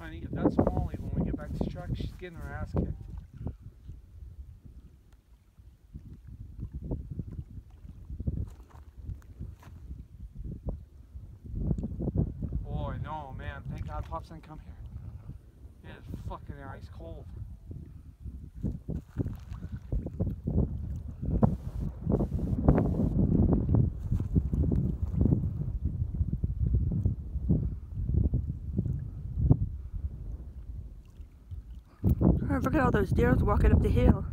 honey, if that's Molly, when we get back to the truck, she's getting her ass kicked. Boy, no, man. Thank God Pops didn't come here. It is fucking ice cold. Oh, look at all those deers walking up the hill.